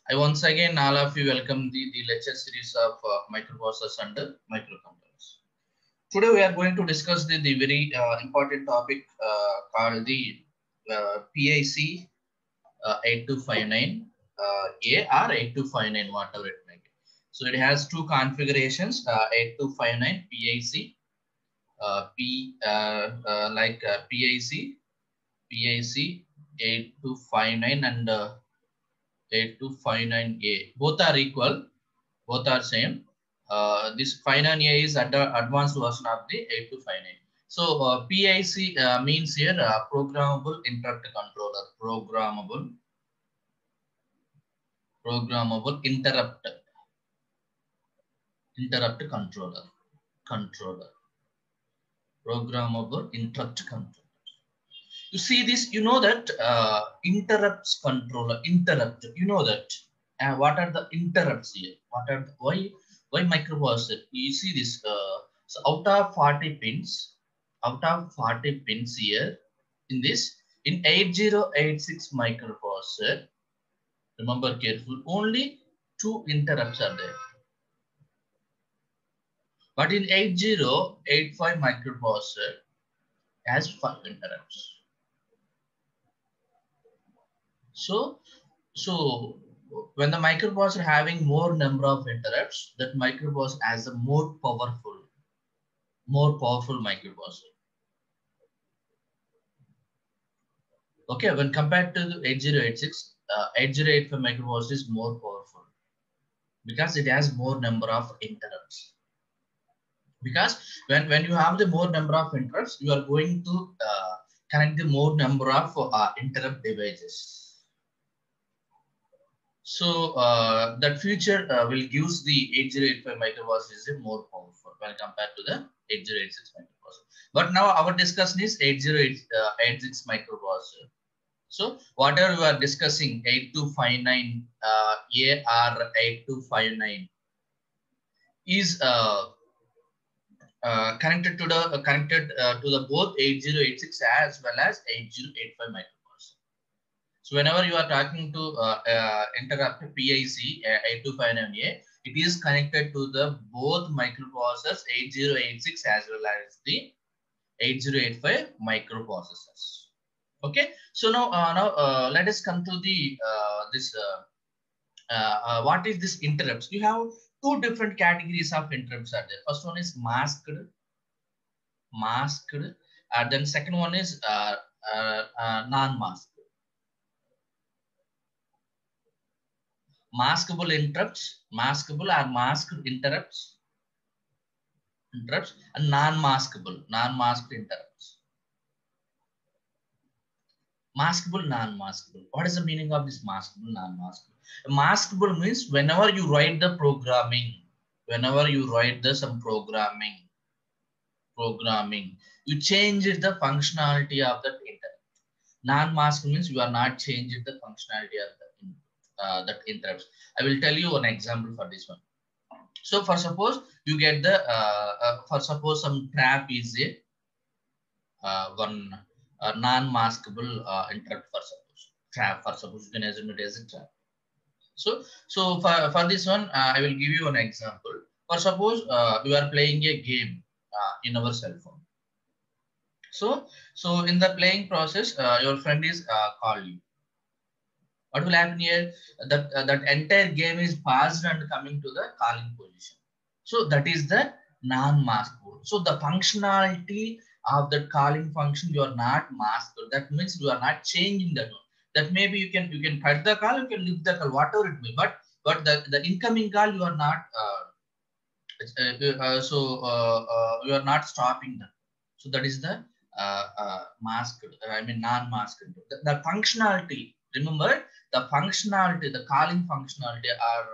I once again all of you welcome the lecture series of microprocessors and microcontrollers. Today we are going to discuss the very important topic called the PIC 8259 A or 8259 whatever it may be. So it has two configurations 8259 PIC PIC 8259 and 8259A. Both are equal, both are same. This 59A is under advanced version of the 8259. So PIC means here programmable interrupt controller. Programmable interrupt controller. Programmable interrupt controller. You see this, you know that interrupts controller, interrupt, you know that. What are the interrupts here? What are the, why microprocessor? You see this, so out of 40 pins here in this, in 8086 microprocessor, remember careful, only 2 interrupts are there. But in 8085 microprocessor has 5 interrupts. So when the microprocessor having more number of interrupts, that microprocessor has a more powerful microprocessor. Okay, when compared to the 8086, 8085 microprocessor is more powerful because it has more number of interrupts. Because when you have the more number of interrupts, you are going to connect the more number of interrupt devices. So that feature will gives the 8085 microprocessor is more powerful when compared to the 8086 microprocessor. But now our discussion is 8086 microprocessor. So whatever we are discussing 8259 AR 8259 is connected to the both 8086 as well as 8085 microprocessor. So whenever you are talking to interrupt PIC 8259A, it is connected to the both microprocessors 8086 as well as the 8085 microprocessors. Okay, so now let us come to the what is this interrupts? You have two different categories of interrupts are there. First one is masked, then second one is non-masked. Maskable interrupts, maskable or masked interrupts, and non-masked interrupts. Maskable, non-maskable. What is the meaning of this maskable, non-maskable? Maskable means whenever you write the programming, some programming, you change the functionality of that interrupt. Non-masked means you are not changing the functionality of that interrupts. I will tell you one example for this one. So for suppose you get the for suppose some trap is a one non-maskable interrupt for suppose trap, for suppose you can assume it as a trap. So for this one I will give you an example. For suppose you are playing a game in our cell phone. So in the playing process your friend is call you. What will happen here? That entire game is paused and coming to the calling position. So that is the non-masked mode. So the functionality of the calling function you are not masked. That means you are not changing the mode. That maybe you can cut the call, you can leave the call, whatever it may. But the incoming call you are not. You are not stopping them. So that is the masked. Non-masked. The functionality. Remember the functionality, the calling functionality are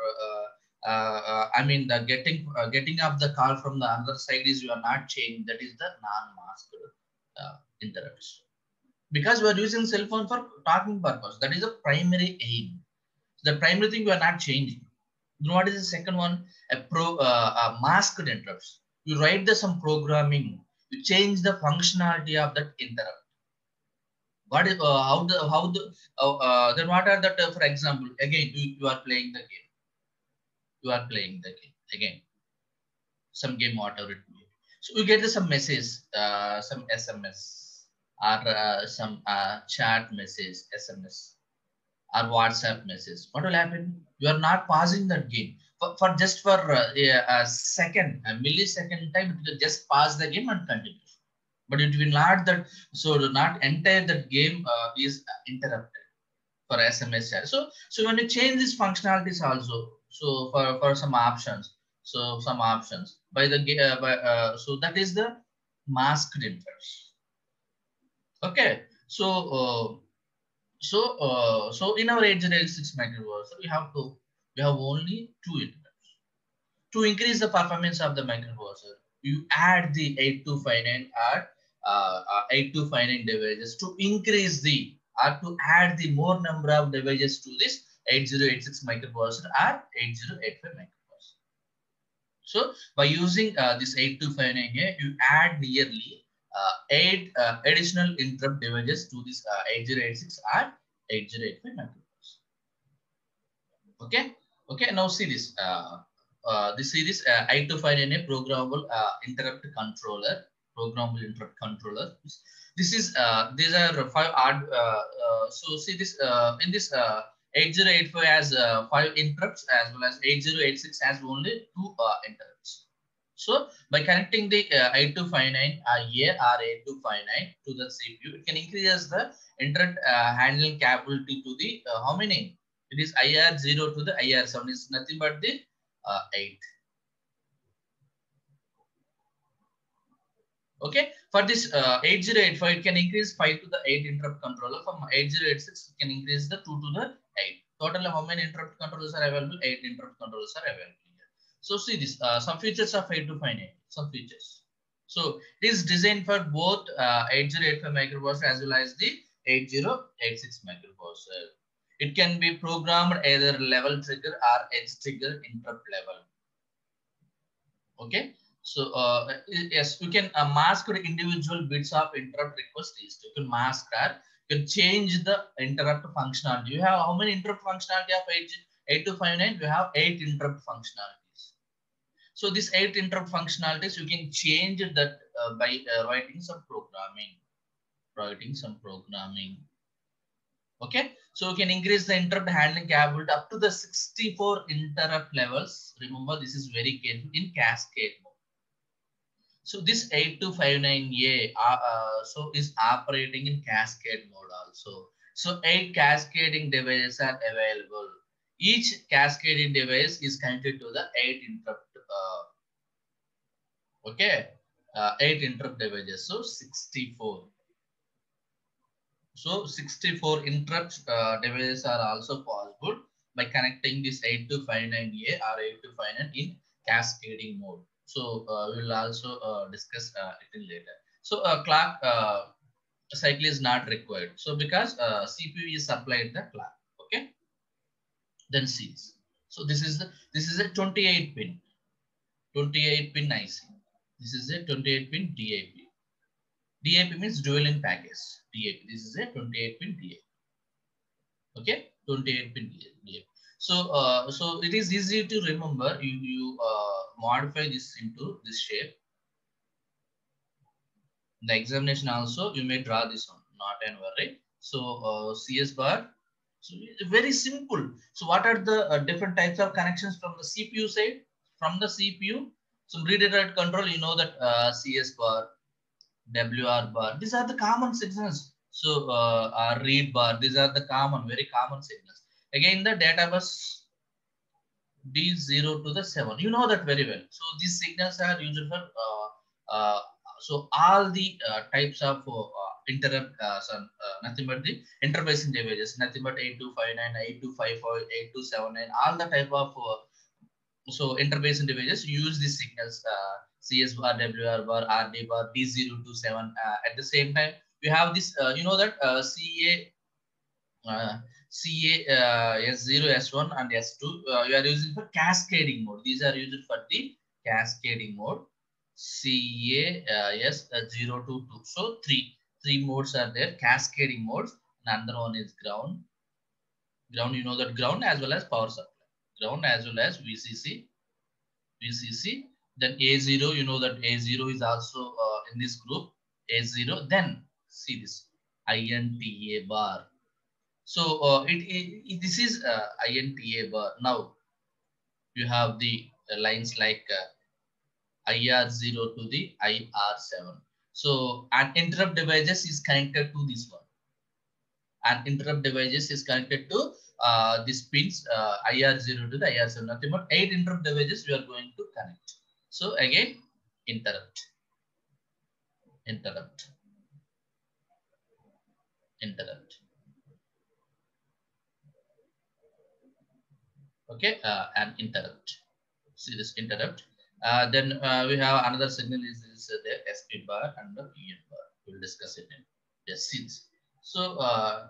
the getting of the call from the other side is you are not changing. That is the non-masked interrupts. Because we are using cell phone for talking purpose. That is the primary aim. The primary thing we are not changing. You know what is the second one? A masked interrupts. You write some programming. You change the functionality of that interrupt. What is how the then what are that for example again you are playing the game, you are playing the game again, some game whatever it may be. So you get some message, some SMS or some chat message, SMS or WhatsApp message. What will happen? You are not pausing that game for just for a second, a millisecond time. You just pause the game and continue. But it will not that, so not entire that game is interrupted for SMS chat. So when you change these functionalities also, so for some options, so some options by the so that is the masked interrupts. Okay, so in our 8086 microprocessor, we have only two interrupts. To increase the performance of the microprocessor, you add the 8259 or 8259 devices to increase the or to add the more number of devices to this 8086 microprocessor or 8085 microprocessor. So by using this 8259 here, you add nearly 8 additional interrupt devices to this 8086 or 8085 microprocessor. Okay, okay. Now see this. This series 8259 programmable interrupt controller. Programmable interrupt controller. This is these are five odd. So see this in this 8085 has 5 interrupts as well as 8086 has only 2 interrupts. So by connecting the 8259 A or 8259 to the CPU, it can increase the interrupt handling capability to the how many? It is IR0 to the IR7 is nothing but the 8. Okay, for this 8085, it can increase 5 to the 8 interrupt controller. From 8086, it can increase the 2 to the 8. Totally, how many interrupt controllers are available? 8 interrupt controllers are available here. So see this, some features of 8258, some features. So it is designed for both 8085 microprocessor as well as the 8086 microprocessor. It can be programmed either level trigger or edge trigger interrupt level. Okay, so yes, you can mask the individual bits of interrupt request list. You can mask that. You can change the interrupt functionality. You have how many interrupt functionality of 8259? You have 8 interrupt functionalities. So these 8 interrupt functionalities you can change that by writing some programming. Okay, so you can increase the interrupt handling capability up to the 64 interrupt levels. Remember, this is very careful in cascade mode. So this 8259A so is operating in cascade mode also. So 8 cascading devices are available. Each cascading device is connected to the 8 interrupt. Okay, 8 interrupt devices. So 64. So 64 interrupt devices are also possible by connecting this 8259A or 8259 in cascading mode. So we will also discuss it later. So clock cycle is not required. So because CPU is supplied the clock. Okay. Then C's. So this is a 28 pin IC. This is a 28 pin DAP. DAP means dual in package. DAP. This is a 28 pin DAP. Okay, 28 pin DAP. So it is easy to remember. You modify this into this shape. In the examination also you may draw this one. Not an worry. So CS bar. So very simple. So what are the different types of connections from the CPU side? From the CPU, some read and write control. You know that CS bar, WR bar. These are the common signals. So read bar. These are the very common signals. Again, the data bus D0 to the 7. You know that very well. So these signals are used for so all the types of interrupt, nothing but the interfacing devices, nothing but 8259, 8254, 8279, all the type of so interfacing devices use these signals CS bar, WR bar, RD bar, D0 to 7. At the same time, we have this, you know that S0, S1 and S2 you are using for cascading mode. These are used for the cascading mode. CA S 0 to 2. So 3. Three modes are there, cascading modes. Another one is ground. Ground, you know that ground as well as power supply. Ground as well as VCC. Then A0, you know that A0 is also in this group. A0. Then see this INTA bar. So this is INTA bar. Now you have the lines like IR0 to the IR7. So an interrupt devices is connected to this one. And interrupt devices is connected to this pins IR0 to the IR7. Nothing but 8 interrupt devices we are going to connect. So again, interrupt. Okay, and interrupt. See this interrupt. Then we have another signal is the SP bar and the EN bar. We'll discuss it in just see this. So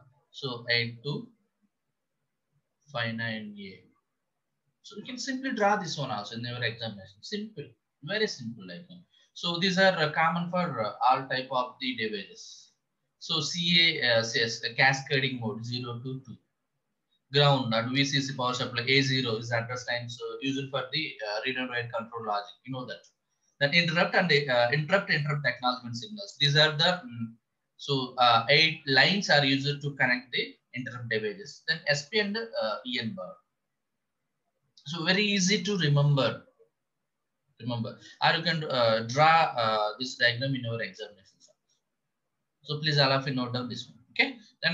8259A. So you can simply draw this one also in your examination. Simple, very simple. So these are common for all type of the devices. So CA says a cascading mode 0 to 2. Ground and VCC power supply A0 is address line, so used for the read and write control logic. You know that. Then interrupt and interrupt acknowledgement signals. These are the 8 lines are used to connect the interrupt devices. Then SP and EN bar. So very easy to remember. Or you can draw this diagram in your examination. So please all of you note down this one. Okay.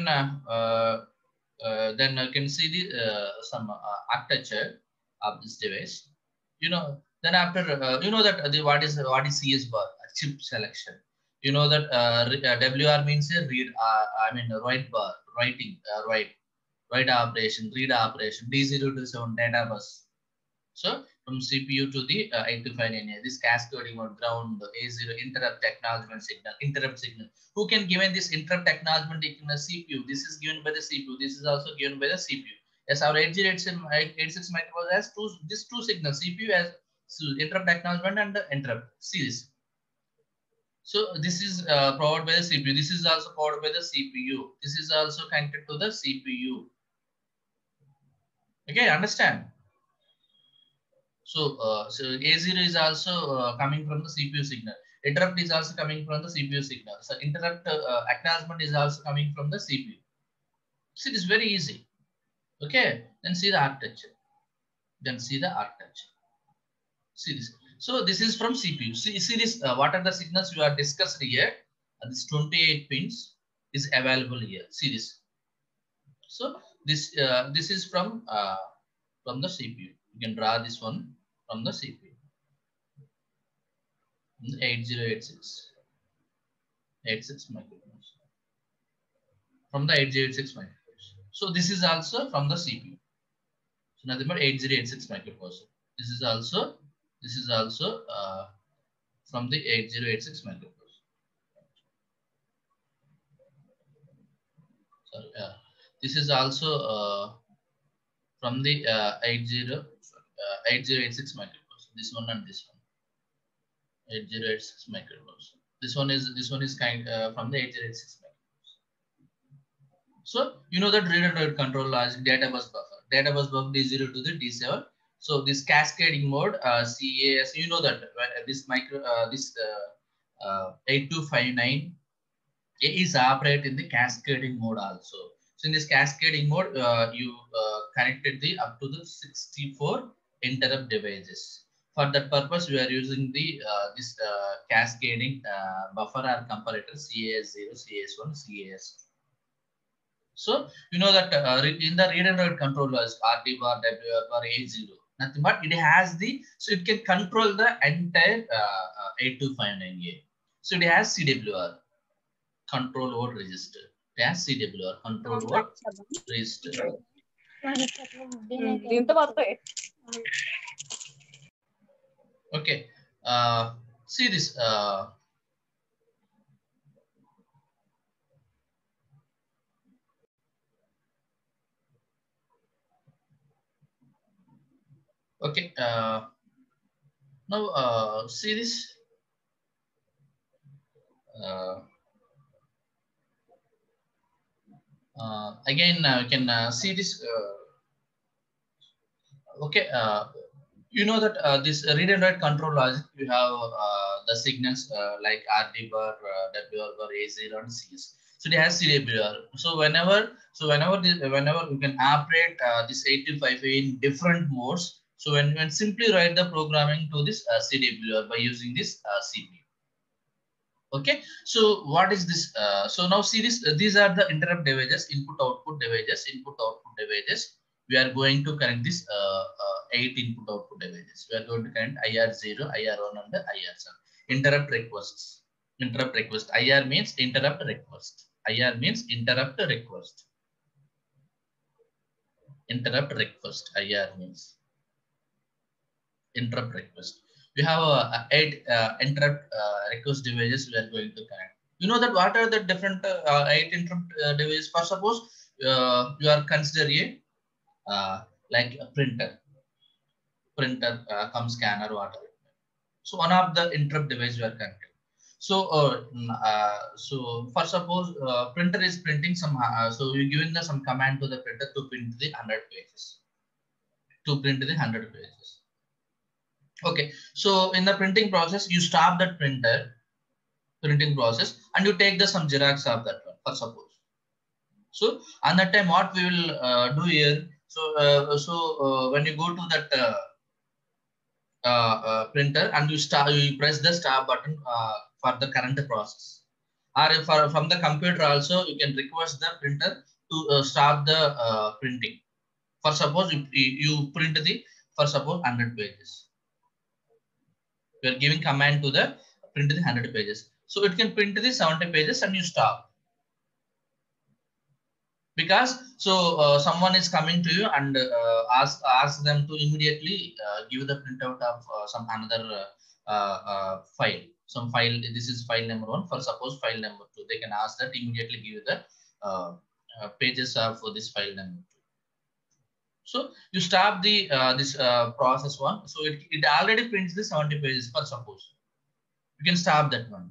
Then you can see the some architecture of this device. You know. Then after you know that what is CS bar, chip selection. You know that WR means a read. Write bar, writing, write operation, read operation. D0 to 7 data bus. So from CPU to the 8259A, this cascading mode, ground, A0, interrupt acknowledgement signal, interrupt signal. Who can given this interrupt acknowledgement in the CPU? This is given by the CPU. This is also given by the CPU. Yes, our 8086 microcontroller has these two signals. CPU has interrupt acknowledgement and the interrupt. See this. So this is powered by the CPU. This is also powered by the CPU. This is also connected to the CPU. Okay, understand? So, A0 is also coming from the CPU signal. Interrupt is also coming from the CPU signal. So, interrupt acknowledgement is also coming from the CPU. See, this is very easy. Okay, then see the architecture. See this. So, this is from CPU. See this. What are the signals we are discussed here? This 28 pins is available here. See this. So, this is from the CPU. You can draw this one from the CPU. 8086 microcontrollers from the 8086 microcontrollers. So this is also from the CPU. So nothing but 8086 microprocessor. This is also from the 8086 microprocessor. Sorry, this is also from the 8086 microprocessor. This one and this one. 8086 microprocessor. This one is kind from the 8086 microprocessor. So you know that read and write control logic, data bus buffer. Data bus buffer D0 to the D7. So this cascading mode, CAS, you know that this 8259 is operate in the cascading mode also. So in this cascading mode, you connected the up to the 64 interrupt devices. For that purpose, we are using the this cascading buffer or comparator CAS0, CAS1, CAS2. So you know that in the read and write controllers, RD bar, WR bar, A0, nothing but it has so it can control the entire 8259A. So it has CWR, control word register. It has CWR, control word register. Okay, see this. Okay, now see this. Again, you can see this. Okay, you know that this read and write control logic, you have the signals like RD-bar, WR-bar, A0, and CS. So it has serial. Whenever you can operate this 8255 in different modes. So when simply write the programming to this CWR by using this CPU. Okay, so what is this? So now see this. These are the interrupt devices, input-output devices, input-output devices. We are going to connect this 8 input-output devices. We are going to connect IR0, IR1, and the IR7. Interrupt requests. Interrupt request. IR means interrupt request. IR means interrupt request. Interrupt request. IR means interrupt request. We have 8 interrupt request devices we are going to connect. You know that what are the different 8 interrupt devices? For suppose you are consider a like a printer, come scanner, whatever. So one of the interrupt device we are connected. So for suppose printer is printing some, so you giving the some command to the printer to print the 100 pages. To print the 100 pages. Okay, so in the printing process, you stop that printing process and you take the some xerox of that one, for suppose. So on that time, what we will do here, when you go to that printer and you press the start button for the current process. Or if from the computer also, you can request the printer to stop the printing. For suppose you print the, for suppose 100 pages. We are giving command to the print the 100 pages. So it can print the 70 pages and you stop. Because someone is coming to you and ask them to immediately give the printout of some another file. Some file, this is file number 1, for suppose file number 2. They can ask that immediately give the pages of this file number 2. So you stop the this process 1. So it already prints the 70 pages, for suppose. You can stop that one.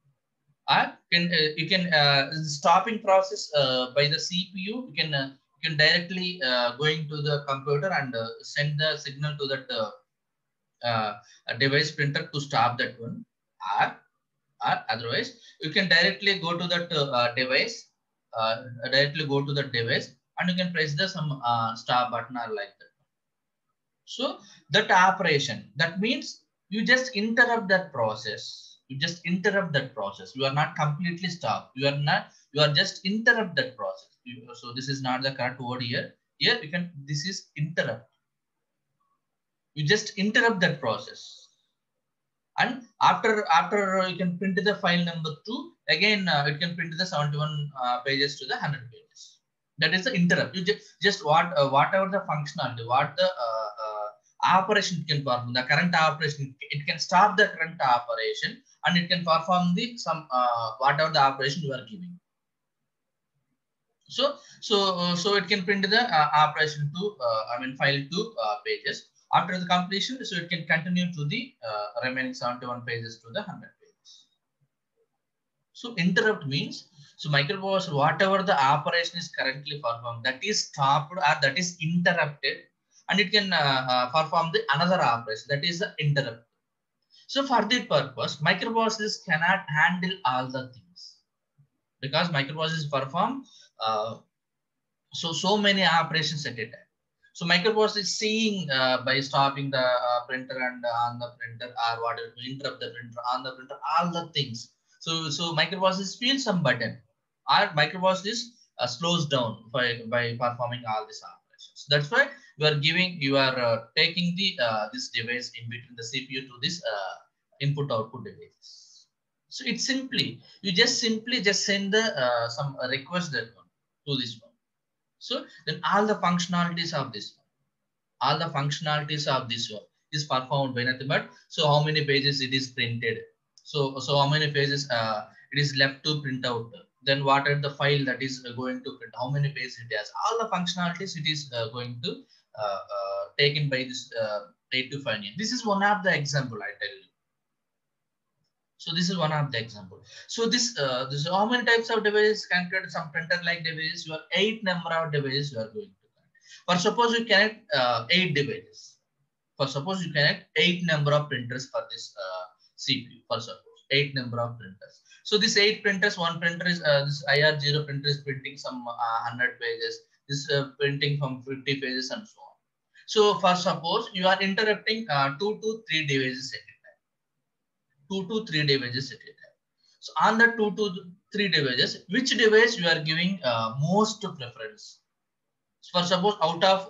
You can stopping process by the CPU. You can directly going to the computer and send the signal to that device printer to stop that one. Or otherwise, you can directly go to that device. Directly go to the device and you can press the some stop button or like that. So that operation, that means you just interrupt that process. You just interrupt that process. You are not completely stopped. You are just interrupt that process. So this is not the correct word here. Here you can, this is interrupt. You just interrupt that process. And after you can print the file number 2, again it can print the 71 pages to the 100 pages. That is the interrupt. You just whatever the functionality, what the operation can perform, the current operation, it can stop the current operation and it can perform the some whatever the operation you are giving. So it can print the operation to file 2 pages. After the completion, so it can continue to the remaining 71 pages to the 100 pages. So interrupt means, so microprocessor, whatever the operation is currently performed, that is stopped or that is interrupted, and it can perform the another operation, that is the interrupt. So for that purpose, microprocessors cannot handle all the things because microprocessors perform so many operations at a time. So microprocessor is seeing by stopping the printer and on the printer or whatever, interrupt the printer on the printer, all the things. So microprocessor feels some button, or microprocessor slows down by performing all these operations. That's why you are taking the this device in between the CPU to this input output device. So it's simply you just send the some request that one to this one. So then all the functionalities of this one, is performed by nothing but, so how many pages it is printed. So how many pages it is left to print out. Then what are the file that is going to print, how many pages it has. All the functionalities it is going to taken by this 8 to 5 years. This is one of the example I tell you. So this is one of the example. So this how many types of devices connected? Some printer like devices. You are 8 number of devices you are going to connect. For suppose you connect 8 devices. For suppose you connect 8 number of printers for this CPU. For suppose 8 number of printers. So this 8 printers, one printer is this IR0 printer is printing some 100 pages. This printing from 50 pages and so on. So for suppose you are interrupting 2 to 3 devices at a time. 2 to 3 devices at a time. So on the 2 to 3 devices, which device you are giving most preference? For suppose out of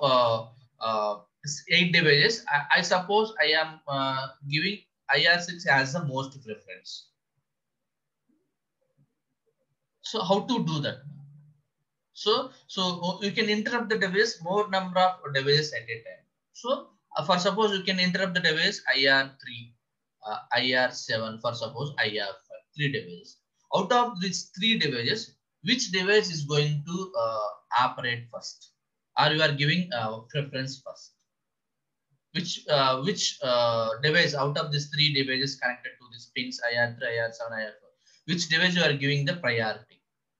8 devices, I suppose I am giving IR6 as the most preference. So how to do that? So you can interrupt the device more number of devices at a time. So for suppose you can interrupt the device IR3, IR7, for suppose IR5, 3 devices. Out of these 3 devices, which device is going to operate first? Or you are giving preference first? Which device out of these 3 devices connected to these pins IR3, IR7, IR4, which device you are giving the priority?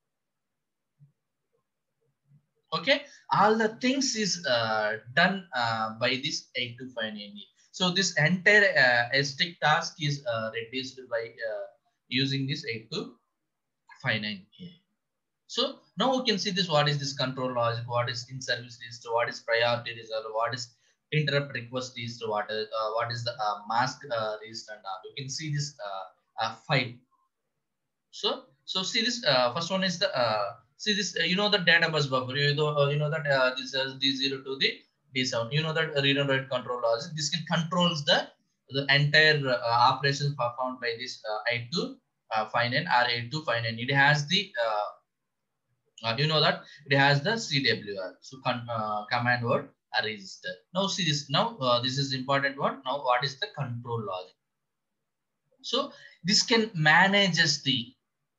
Okay, all the things is done by this 8259E. So this entire stick task is reduced by using this 8259E. So now we can see this. What is this control logic? What is in service register? What is priority reserve? What is interrupt request register? What is the mask register? And all. You can see this file. So see this first one is the see this you know the data bus buffer. You know that this is D0 to the D7. You know that read and write control logic. This can controls the entire operations performed by this 8259 or 8259. It has the you know that it has the CWR. So command word register. Now see this. Now this is important one. Now what is the control logic? So this can manages the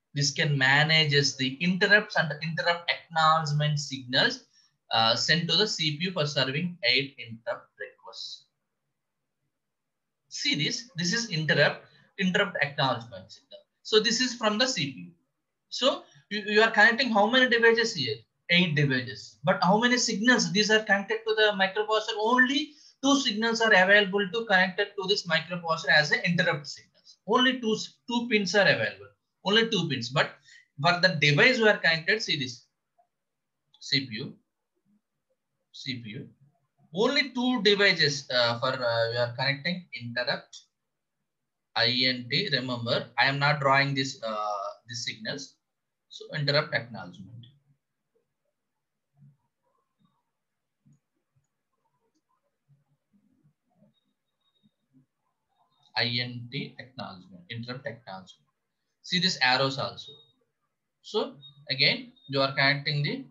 interrupts and interrupt acknowledgement signals sent to the CPU for serving 8 interrupt requests. See this. This is interrupt acknowledgement signal. So this is from the CPU. So you are connecting how many devices here? 8 devices. But how many signals? These are connected to the microprocessor. Only 2 signals are available to connected to this microprocessor as an interrupt signals. Only two pins are available. Only 2 pins. But for the device we are connected, see this. CPU. Only 2 devices for we are connecting interrupt. INT. Remember, I am not drawing this these signals. So interrupt acknowledgement. INT acknowledgement, interrupt acknowledgement. See these arrows also. So again, you are connecting the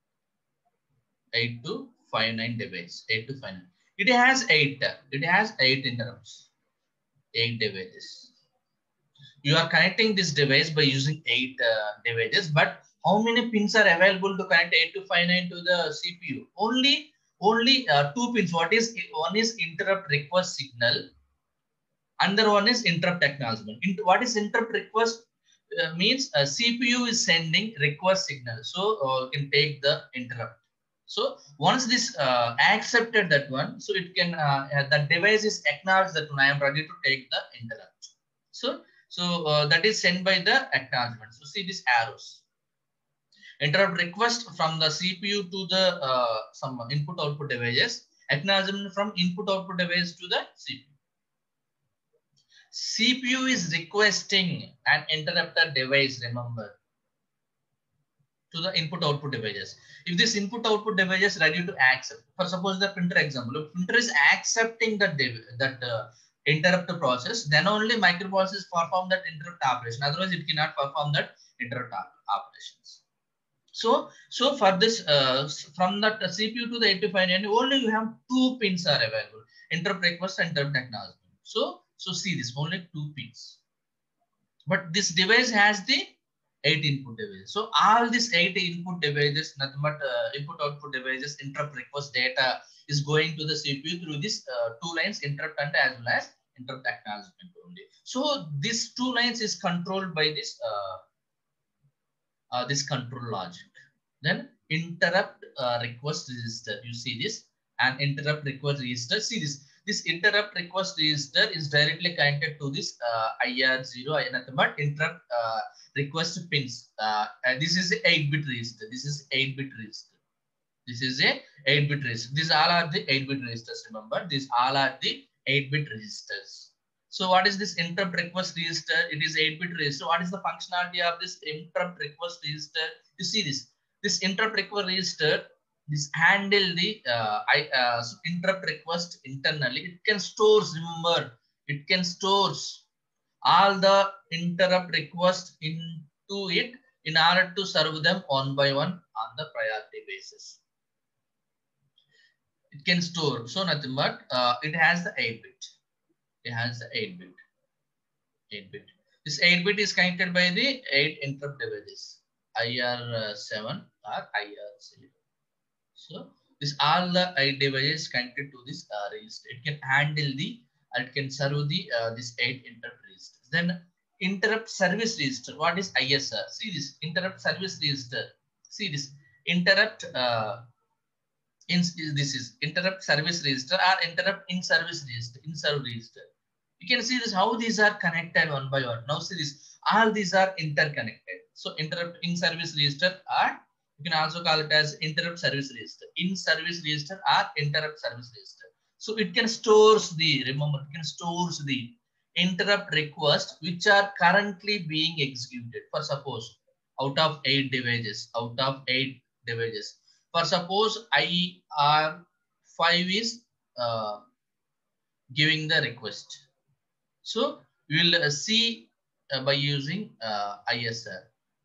8259 device. 8259. It has 8. It has 8 interrupts. 8 devices. You are connecting this device by using 8 devices, but how many pins are available to connect 8259 to the CPU? Only 2 pins. One is interrupt request signal. Another one is interrupt acknowledgement. What is interrupt request? Means CPU is sending request signal. So you can take the interrupt. So once this accepted that one, so it can the device is acknowledged that I am ready to take the interrupt. So that is sent by the acknowledgement. So see these arrows. Interrupt request from the CPU to the some input output devices. Acknowledgement from input output device to the CPU. CPU is requesting an interrupter device, remember, to the input output devices. If this input output device is ready to accept, for suppose the printer example, if printer is accepting that interrupt process, then only microprocessor perform that interrupt operation. Otherwise, it cannot perform that interrupt operations. So for this, from that CPU to the 8590, only you have 2 pins are available: interrupt request and interrupt acknowledgement. So see this, only 2 pins. But this device has the 8 input devices. So all these 8 input devices, nothing but input output devices, interrupt request data is going to the CPU through this 2 lines, interrupt and as well as interrupt acknowledgement only. So these two lines is controlled by this control logic. Then interrupt request register. You see this, and interrupt request register. See this. This interrupt request register is directly connected to this IR0 nothing but interrupt request pins. This is a 8-bit register. This is 8-bit register. This is a 8-bit register. These all are the 8-bit registers. Remember, these all are the 8-bit registers. So what is this interrupt request register? It is 8-bit register. What is the functionality of this interrupt request register? You see this. This interrupt request register, this handle the interrupt request internally. It can stores, remember, it can stores all the interrupt requests into it in order to serve them one by one on the priority basis. It can store, so nothing but it has the 8-bit. It has the 8-bit. 8-bit. This 8-bit is connected by the 8 interrupt devices, IR7 or IR0. So this all the 8 devices connected to this register. It can handle the, it can serve the this 8 interrupt registers. Then interrupt service register. What is ISR? See this interrupt service register. See this interrupt. This is interrupt service register or interrupt in service register, in serve register. You can see this how these are connected one by one. Now see this, all these are interconnected. So interrupt in service register, or you can also call it as interrupt service register, in service register or interrupt service register. So it can stores the, remember, it can stores the interrupt request which are currently being executed. For suppose out of 8 devices, for suppose IR5 is giving the request. So we will see by using ISR.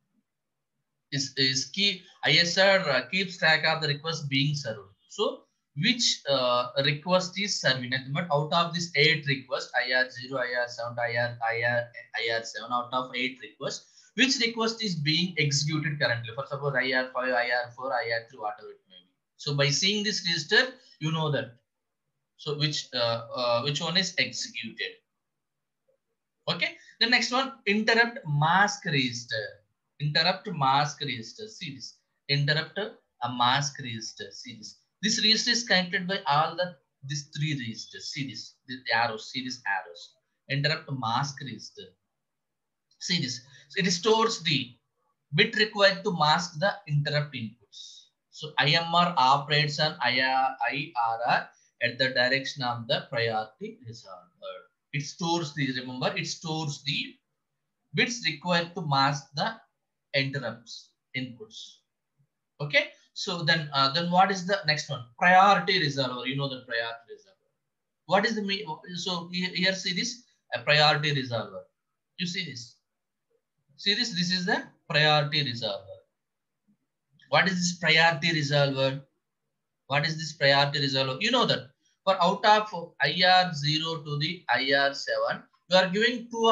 Is key ISR keeps track of the request being served. So which request is serving? But out of this 8 requests, IR0, IR7, IR7, out of 8 requests, which request is being executed currently? For suppose IR5, IR4, IR3, whatever it may be. So by seeing this register, you know that. So which one is executed? Okay. The next one, interrupt mask register. Interrupt mask register. See this. Interrupt a mask register. See this. This register is connected by all these 3 registers. See this. The arrows. See these arrows. Interrupt mask register. See this. So it stores the bit required to mask the interrupt inputs. So IMR operates on IRR at the direction of the priority resolver. It stores the, remember, it stores the bits required to mask the interrupts inputs. Okay. So then what is the next one? Priority resolver. You know the priority resolver. What is the, so here see this, a priority resolver. You see this. See this, this is the priority resolver. What is this priority resolver? What is this priority resolver? You know that for out of IR0 to the IR7, you are giving 2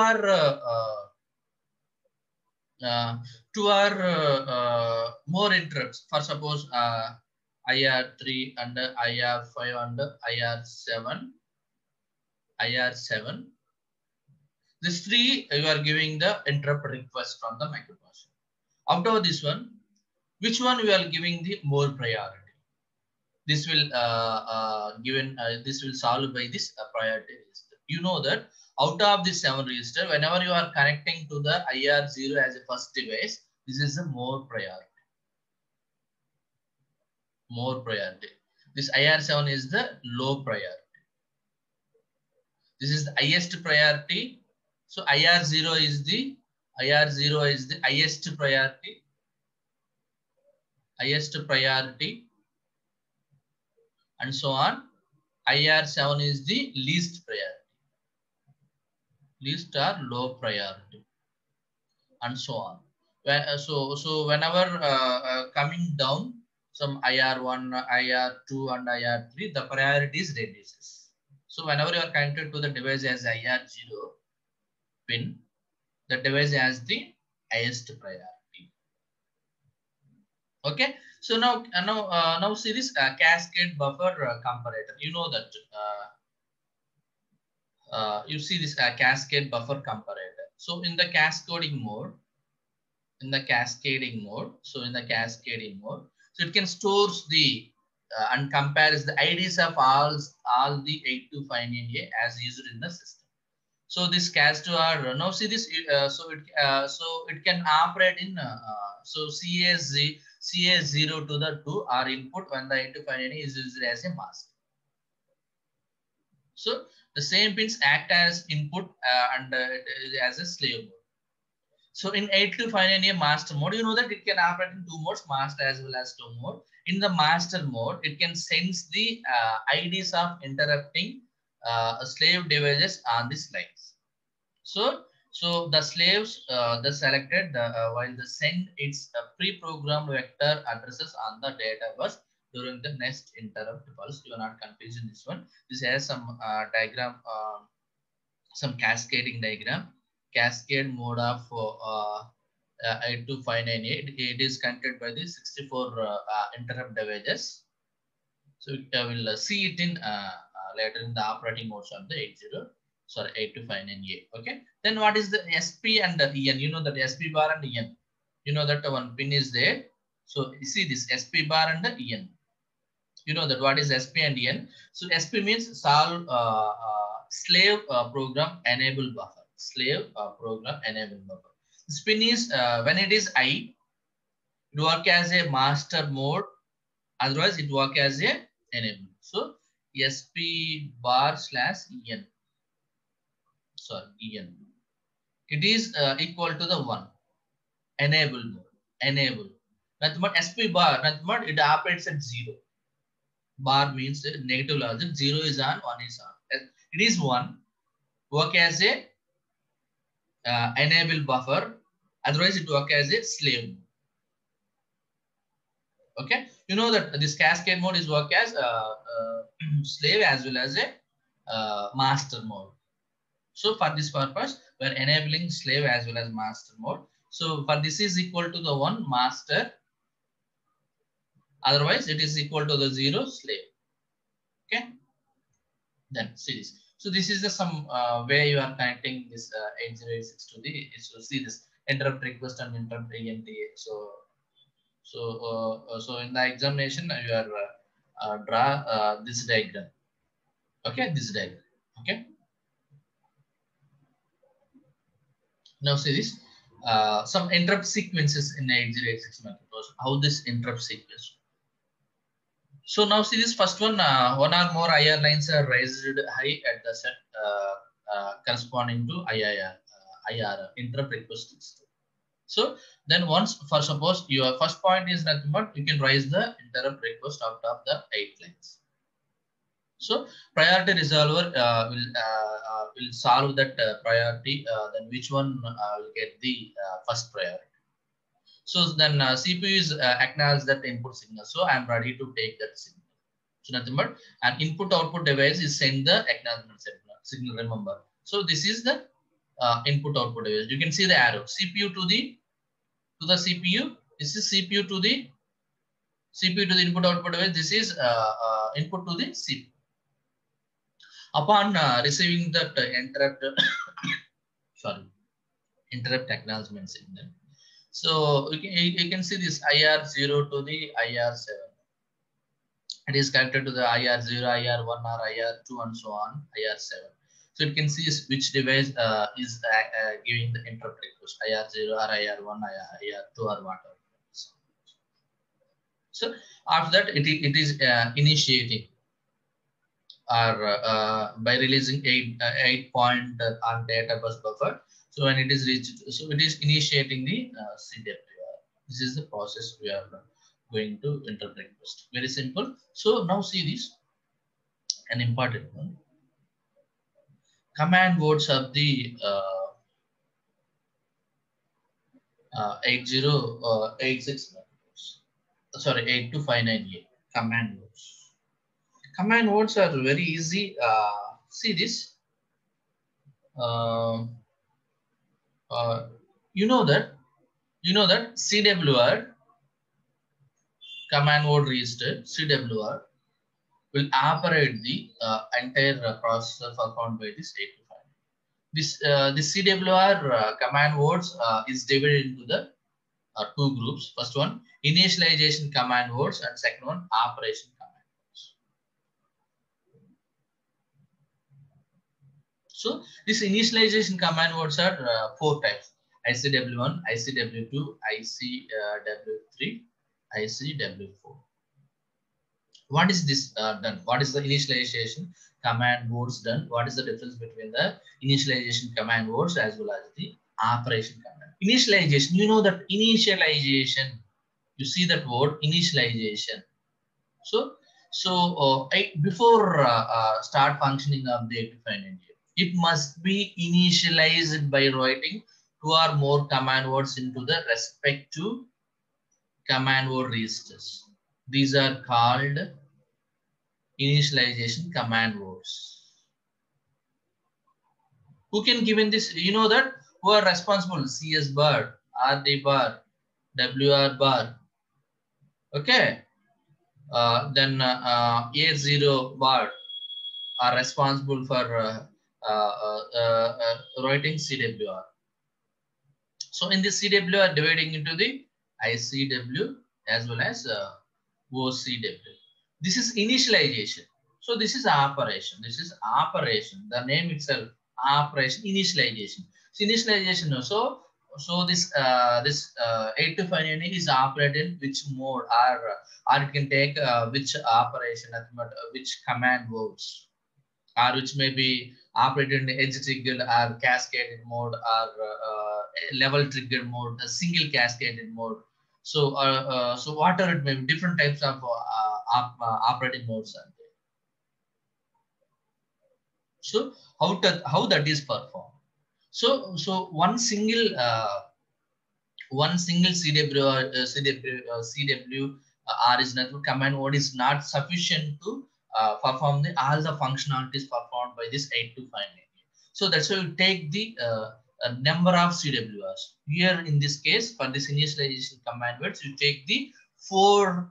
or more interrupts. For suppose IR3 and IR5 and IR7. These 3 you are giving the interrupt request from the microprocessor. Out of this one, which one we are giving the more priority? This will this will solve by this priority register. You know that out of this 7 register, whenever you are connecting to the IR0 as a first device, this is a more priority. More priority. This IR7 is the low priority. This is the highest priority. So IR0 is the highest priority. Highest priority. And so on. IR7 is the least priority. Least or low priority. And so on. So whenever coming down some IR1, IR2 and IR3, the priorities reduces. So whenever you are connected to the device as IR0 pin, the device has the highest priority. Okay. So now see this cascade buffer comparator. You know that you see this cascade buffer comparator. So in the cascading mode, so it can stores the and compares the IDs of all the 8259A as used in the system. So this cas2 are now see this so it can operate in so CA0 to the 2 are input when the 8259A is used as a mask. So the same pins act as input and as a slave mode. So in 8259A master mode, you know that it can operate in two modes, master as well as slow mode. In the master mode, it can sense the IDs of interrupting slave devices on these lines. So the slaves the selected while the send its pre-programmed vector addresses on the data bus during the next interrupt pulse. You are not confused in this one. This has some diagram, some cascading diagram. Cascade mode of 82598. It is connected by the 64 interrupt devices. So we'll see it in later in the operating modes of the 8259A. Okay. Then what is the SP and the EN? You know that SP bar and EN. You know that one pin is there. So you see this SP bar and the EN. You know that what is SP and EN. So SP means solve slave program enable buffer. Slave program enable buffer. Spin is when it is I, it work as a master mode. Otherwise, it work as a enable. So SP bar slash EN. Sorry, EN. It is equal to the 1. Enable mode. Enable. Nothing but SP bar, nothing but it operates at 0. Bar means negative logic. 0 is on, 1 is on. It is 1. Work as a enable buffer. Otherwise, it work as a slave mode. Okay. You know that this cascade mode is work as slave as well as a master mode. So for this purpose, we are enabling slave as well as master mode. So for this is equal to the 1 master. Otherwise, it is equal to the 0 slave. Okay. Then see this. So this is the some way you are connecting this 8086 to the. So see this interrupt request and interrupt ANTA. So in the examination you are draw this diagram. Okay, this diagram. Okay. Now see this. Some interrupt sequences in 8086 Macintosh. How this interrupt sequence. So now see this first one. One or more IR lines are raised high at the set corresponding to IR interrupt request. So then once for suppose your first point is nothing but you can raise the interrupt request out of the 8 lines. So priority resolver will solve that priority. Then which one will get the first priority. So then CPU is acknowledge that input signal. So I am ready to take that signal. So nothing but an input output device is send the acknowledgement signal. Remember. So this is the input output device. You can see the arrow. CPU to the CPU. This is CPU to the input output device. This is input to the CPU. Upon receiving that interrupt, interrupt acknowledgement signal. So you can see this IR0 to the IR7. It is connected to the IR0, IR1 or IR2 and so on, IR7. So you can see which device is giving the interrupt request, IR0 or IR1, IR2 or whatever. So after that, it is initiating or by releasing 8 point on data bus buffer. So when it is reached, so it is initiating the CWR. This is the process we are going to interrupt request. Very simple. So now see this, an important one. Command words of the 8086, sorry, 8259A command words. Command words are very easy. See this. You know that CWR command word register CWR will operate the entire processor performed by this 8259. This CWR command words is divided into the two groups. First one, initialization command words, and second one, operation command words. So this initialization command words are four types: ICW1, ICW2, ICW3, ICW4. What is this done? What is the initialization command words done? What is the difference between the initialization command words as well as the operation command? Initialization, you know that initialization, you see that word initialization. Before start functioning of the defined engine, it must be initialized by writing two or more command words into the respective command word registers. These are called initialization command words. Who can given this? You know that who are responsible? CS bar, RD bar, WR bar. Okay. Then A0 bar are responsible for writing CWR. So in this CWR dividing into the ICW as well as OCW. This is initialization. So this is operation. This is operation. The name itself, operation, initialization. So initialization. So this 8259 is operated which mode, or it can take which operation, which command words, or which may be operated in edge triggered or cascaded mode, or level triggered mode, a single cascaded mode. So whatever it may be, different types of operating modes are there. So how that is performed? So one single CWR is network command word is not sufficient to perform all the functionalities performed by this 8259. So that's why we take the number of CWRs. Here in this case, for this initialization command words, you take the four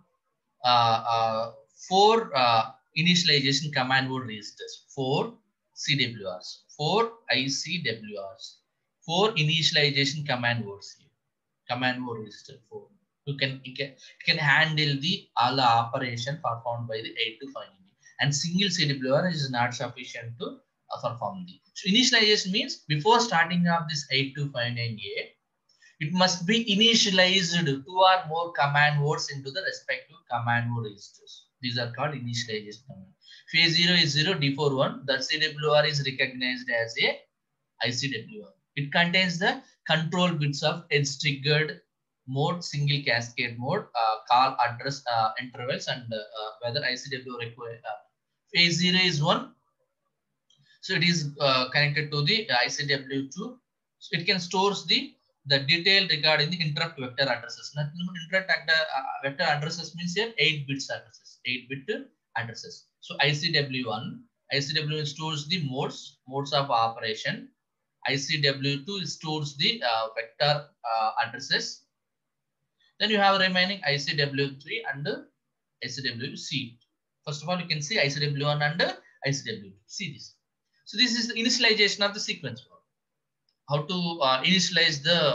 initialization command word registers, 4 CWRs, 4 ICWRs, 4 initialization command words here. Command word register 4. You can handle all the operation performed by the 8259, and single CWR is not sufficient to perform the. So initialization means before starting of this 8259A, it must be initialized 2 or more command words into the respective command word registers. These are called initialization command. Phase 0 is 0, D4 1. That CWR is recognized as a ICWR. It contains the control bits of edge triggered mode, single cascade mode, call address intervals, and whether ICW require. Phase 0 is 1. So it is connected to the ICW2. So it can store the detail regarding the interrupt vector addresses. Interrupt vector addresses means here 8 bits addresses, 8-bit addresses. So ICW1 stores the modes of operation. ICW2 stores the vector addresses. Then you have remaining ICW3 and ICWC. First of all, you can see ICW1 and ICW2. See this. So this is the initialization of the sequence. How to initialize the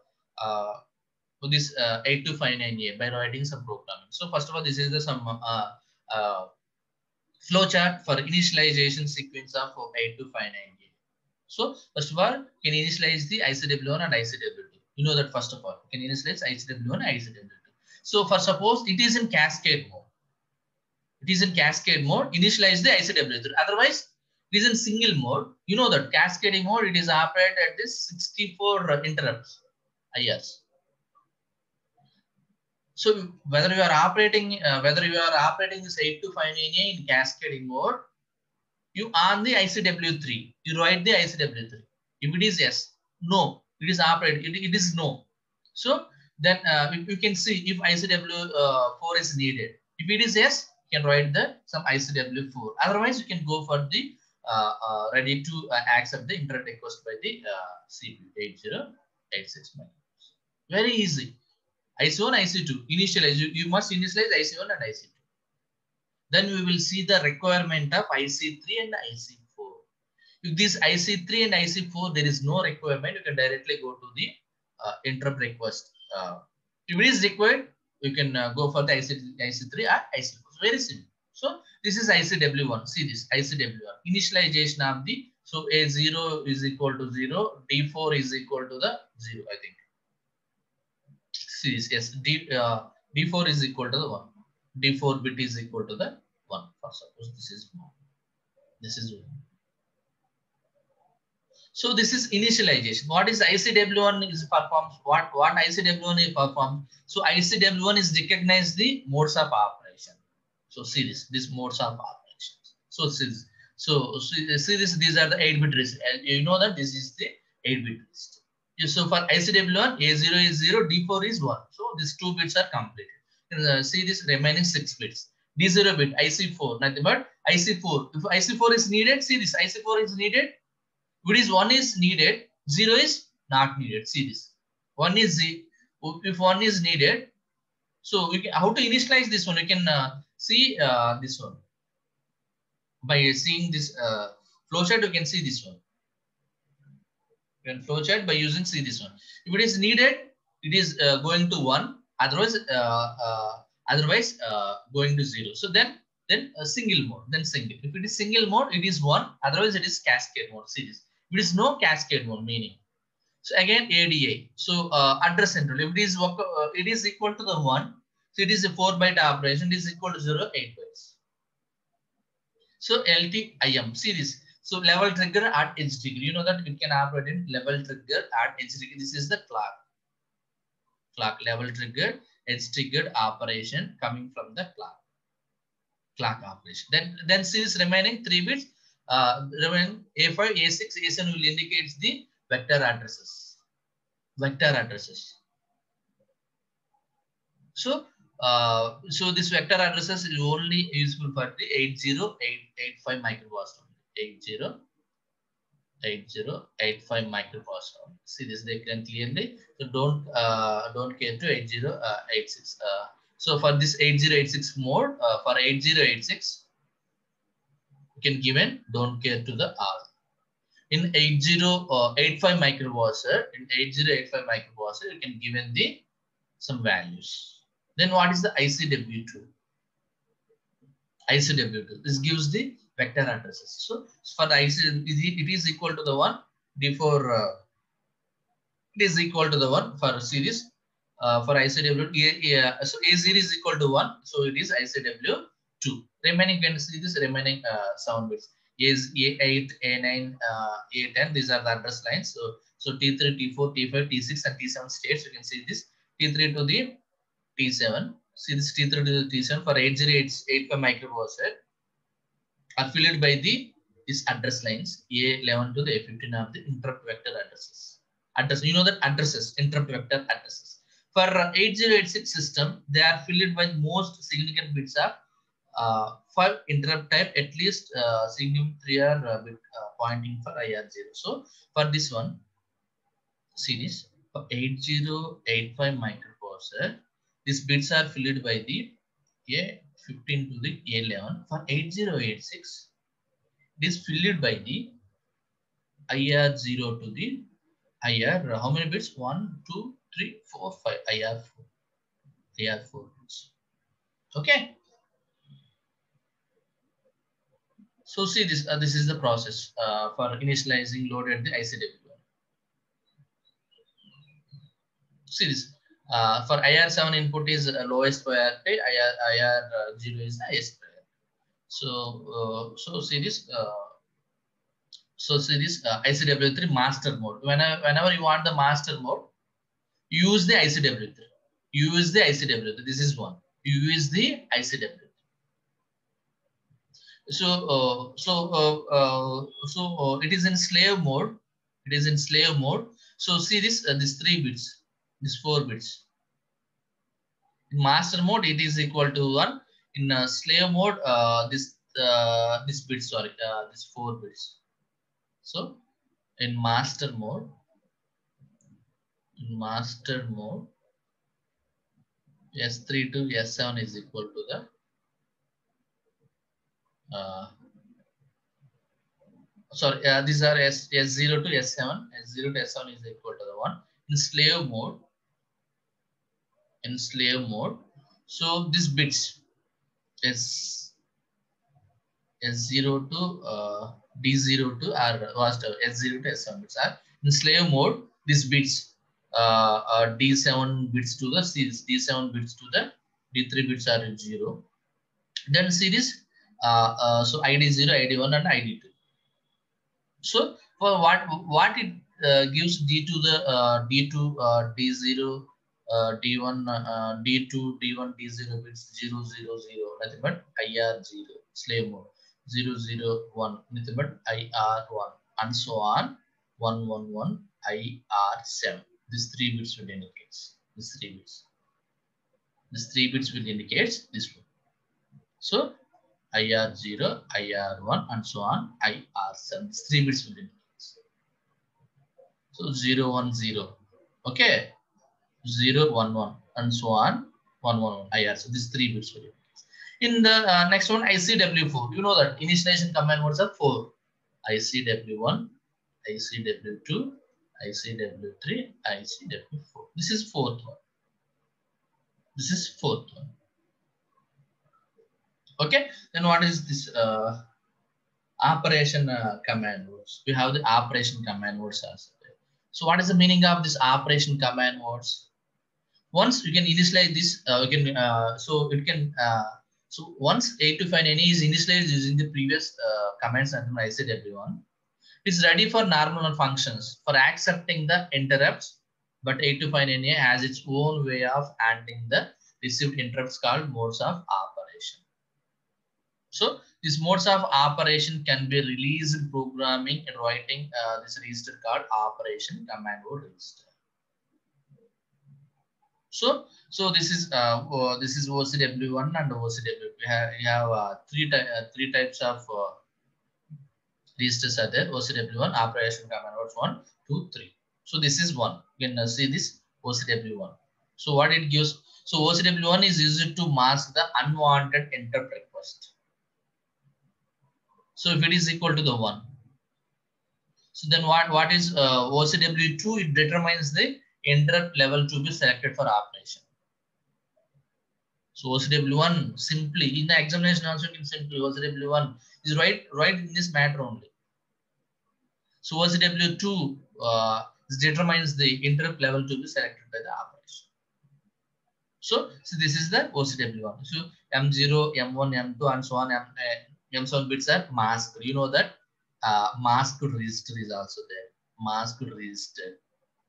this 8259A by writing some programming. So first of all, this is the some flow chart for initialization sequence of 8259A. So first of all, you can initialize the ICW1 and ICW2. You know that first of all, you can initialize ICW1 and ICW2. So for suppose it is in cascade mode. It is in cascade mode, initialize the ICW3. Otherwise, it is in single mode. You know that cascading mode, it is operated at this 64 interrupts IRs. So whether you are operating this 8259A in cascading mode, you on the ICW3, you write the ICW3. If it is yes, no, it is operated. It is no. So then you can see if ICW4 is needed. If it is yes, you can write some ICW4. Otherwise, you can go for the ready to accept the interrupt request by the CPU 8086. Very easy. IC1, IC2. Initialize. You must initialize IC1 and IC2. Then we will see the requirement of IC3 and IC4. If this IC3 and IC4, there is no requirement, you can directly go to the interrupt request. If it is required, you can go for the IC3 or IC4. Very simple. So this is ICW1. See this ICW1. Initialization of the, so A0 is equal to 0, D4 is equal to the 0, I think. See this, yes, D4 is equal to the 1. D4 bit is equal to the 1. For suppose this is 1. This is 1. So this is initialization. What is ICW1 is performed? What ICW1 is performed? So ICW1 is recognize the modes of operation. So see this modes of operations. So see this. So see this. These are the 8-bit list. You know that this is the 8-bit list. So for ICW1, A0 is 0, D4 is 1. So these 2 bits are completed. See this remaining 6 bits. D0 bit, IC4, nothing but IC4. If IC4 is needed, see this, IC4 is needed. If it is 1 is needed, 0 is not needed. See this. 1 is 0. If 1 is needed, so we can, how to initialize this one? You can see this one. By seeing this flowchart, you can see this one. You can flowchart by using see this one. If it is needed, it is going to 1. Otherwise, going to 0. So then a single mode. Then single. If it is single mode, it is 1. Otherwise, it is cascade mode. See this. If it is no cascade mode, meaning. So again, ADA. So address central. If it is equal to the 1. So it is a 4-byte operation. It is equal to 0, 8 bytes. So LTIM. See this. So level trigger at edge trigger. You know that it can operate in level trigger at edge trigger. This is the clock level trigger edge triggered operation coming from the clock operation. Then see this remaining 3 bits. Remaining A5, A6, A7 will indicate the vector addresses. So this vector addresses is only useful for the 8085 microprocessor. 8085 microprocessor. See this, they can clearly. So don't care to 8086. So for this 8086 mode, for 8086, you can given don't care to the R. In 8085 microprocessor, you can given the some values. Then what is the ICW2? This gives the vector addresses. So for the IC, it is equal to the 1. D4 it is equal to the 1 for series. For ICW, so A0 is equal to 1. So it is ICW2. Remaining, you can see this remaining 7 bits. Is A8, A9, A10. These are the address lines. So T3, T4, T5, T6, and T7 states. You can see this T3 to the T7. See this T3 to the T7 for 8085 microprocessor are filled by these address lines A11 to the A15 of the interrupt vector addresses. You know that addresses, interrupt vector addresses. For 8086 system, they are filled by most significant bits of for interrupt type, at least significant 3 are bit pointing for IR0. So for this one, see this for 8085 microprocessor, these bits are filled by the A15 to the A11. For 8086, it is filled by the IR0 to the IR. How many bits? 1, 2, 3, 4, 5. IR4 bits. Okay. So see this. This is the process for initializing load at the ICW1. See this. For IR7 input is lowest priority. IR0 is the highest priority. So see this. So see this ICW3 master mode. Whenever you want the master mode, use the ICW3. Use the ICW3. This is one. Use the ICW3. So it is in slave mode. It is in slave mode. So see this these 3 bits, these 4 bits. In master mode, it is equal to 1. In slave mode, this bit, sorry, this 4 bits. So in master mode, S3 to S7 is equal to the sorry, these are S0 to S7. S0 to S7 is equal to the 1. In slave mode, so this bits is S0 to D0 to was S0 to S7 bits are in slave mode. These bits D7 bits to the D7 bits to the D3 bits are 0. Then series so ID0, ID1 and ID2. So for what it gives D to the D2 D0 D1 D2 D1 D0 bits 0 0 0 nothing but IR0 slave mode 0 0 1 nothing but IR1 and so on 1 1 1 IR7. These three bits will indicate these three bits. These three bits will indicate this one. So IR0, IR1 and so on IR7. These three bits will indicate. So 0 1 0. Okay. 0 1 1 and so on 1 1 1 IR. So these three bits will indicate. In the next one, ICW4. You know that initialization command words are 4. ICW1, ICW2, ICW3, ICW4. This is fourth one. This is fourth one. Okay. Then what is this operation command words? We have the operation command words also there. So what is the meaning of this operation command words? Once you can initialize this, so it can so once 8to5NE is initialized using the previous commands under ICW1, it's ready for normal functions for accepting the interrupts, but 8to5NE has its own way of handling the received interrupts called modes of operation. So these modes of operation can be released in programming and writing this register called operation command word register. So this is OCW1 and OCW2. We have three types of registers are there. OCW1 operation command words 1, 2, 3. So this is 1. You can see this OCW1. So what it gives? So OCW1 is used to mask the unwanted interrupt request. So if it is equal to the 1, so then what is OCW2? It determines the interrupt level to be selected for operation. So OCW1 simply in the examination also can simply OCW1 is right in this matter only. So OCW2 determines the interrupt level to be selected by the operation. So this is the OCW1. So M0, M1, M2 and so on M7 bits are masked. You know that masked register is also there. Masked register.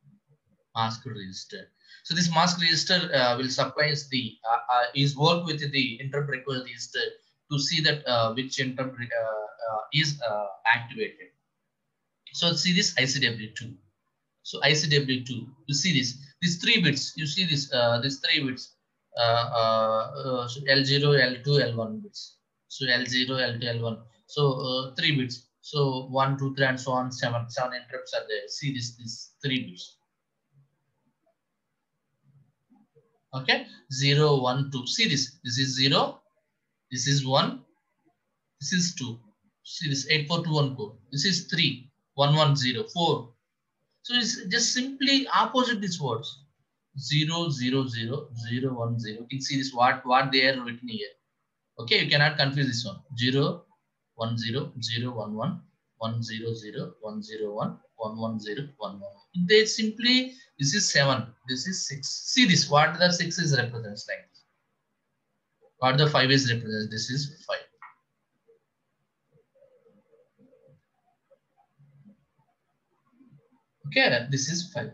So this mask register will suffice the is work with the interrupt request register to see that which interrupt is activated. So see this ICW2. So ICW2, you see these 3 bits. You see this these 3 bits. So L0, L2, L1 bits. So L0, L2, L1. So 3 bits. So 1, 2, 3, and so on. 7 interrupts are there. See these 3 bits. Okay, 0, 1, 2. See this. This is 0. This is 1. This is 2. See this 8, 4, 2, 1, 4. This is 3, 1, 1, 0, 4. So it's just simply opposite these words. 0, 0, 0, 0, 1, 0. You can see this what they are written here. Okay, you cannot confuse this one. 0, 1, 0, 0, 1, 1, 1, 0, 0, 1, 0, 1, 1, 1, 0, 1, 1. They simply, this is 7, this is 6. See this, what the 6 is represents like this. What the 5 is represents, this is 5. Okay, this is 5.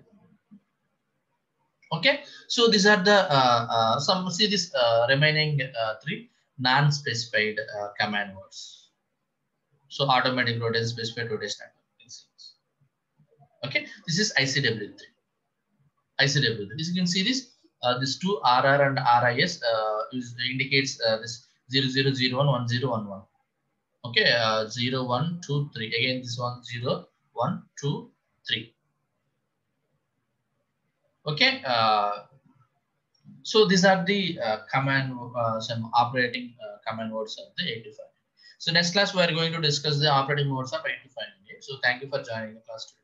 Okay, so these are the some see this remaining 3 non-specified command words. So automatic rotation, specified rotation. Okay, this is ICW3. ICW3. As you can see this 2 RR and RIS indicates this 0, 0, 0, 1, 1, 0, 1, 1. Okay, 0, 1, 2, 3. Again, this one 0, 1, 2, 3. Okay, so these are the command some operating command words of the 8to5. So next class we are going to discuss the operating modes of 8to5. So thank you for joining the class today.